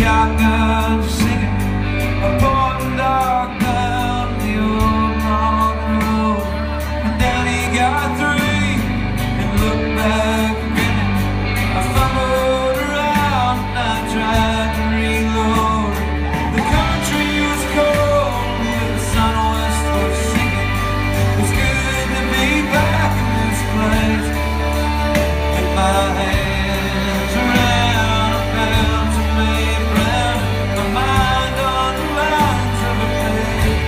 shotgun singing, a pointing dog down the old long road. And then he got three and looked back grinning. I fumbled around and I tried to reload. The country was cold, the sun was sinking. It's good to be back in this place. And my hands around a fountain made brown, my mind on the lines of a page.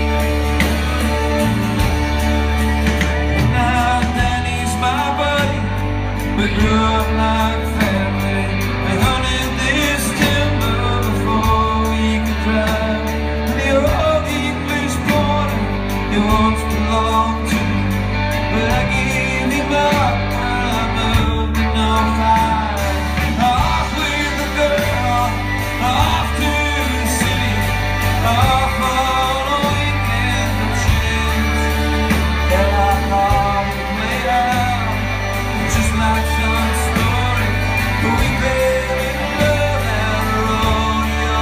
Now Danny's my buddy, we grew up like family. We hunted this timber before we could drive. And the old English border, he once belonged to me, but I gave him up when I moved in '05. Off with the girl, off to the city, off on a weekend of chance. Hell, I thought it played out just like some story, but we barely love out a rodeo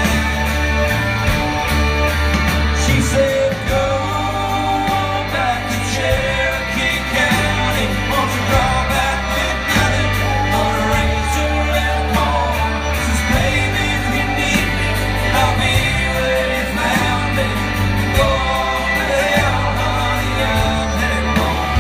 dance. She said, go back to Cherokee County, won't you call back with nothing but a razor and a comb? Says, baby, if you need me, I'll be where you found me. Go on to hell, honey, I'm headed home.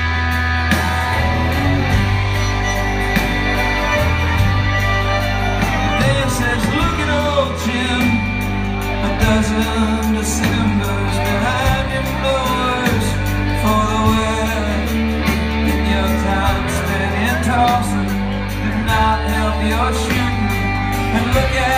Then says, look at old Jim, a dozen Decembers behind him, no worse for the wear. In your time spent in Tulsa did not help your shooting. And look at